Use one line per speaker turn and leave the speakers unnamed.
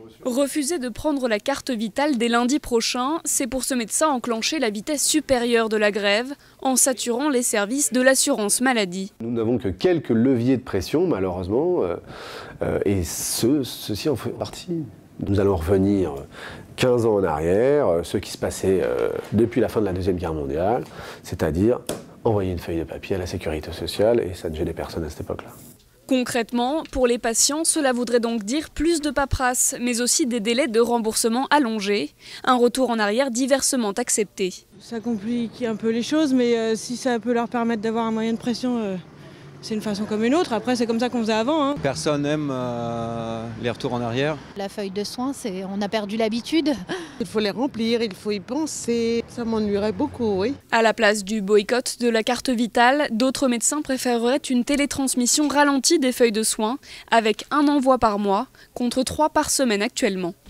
Refuser de prendre la carte vitale dès lundi prochain, c'est pour ce médecin enclencher la vitesse supérieure de la grève en saturant les services de l'assurance maladie.
Nous n'avons que quelques leviers de pression, malheureusement, et ceci en fait partie. Nous allons revenir 15 ans en arrière, ce qui se passait depuis la fin de la Deuxième Guerre mondiale, c'est-à-dire envoyer une feuille de papier à la sécurité sociale, et ça ne gênait personne à cette époque-là.
Concrètement, pour les patients, cela voudrait donc dire plus de paperasse, mais aussi des délais de remboursement allongés, un retour en arrière diversement accepté.
Ça complique un peu les choses, mais si ça peut leur permettre d'avoir un moyen de pression, c'est une façon comme une autre. Après, c'est comme ça qu'on faisait avant, hein.
Personne n'aime les retours en arrière.
La feuille de soins, on a perdu l'habitude.
Il faut les remplir, il faut y penser. Ça m'ennuierait beaucoup, oui.
À la place du boycott de la carte vitale, d'autres médecins préféreraient une télétransmission ralentie des feuilles de soins, avec un envoi par mois, contre 3 par semaine actuellement.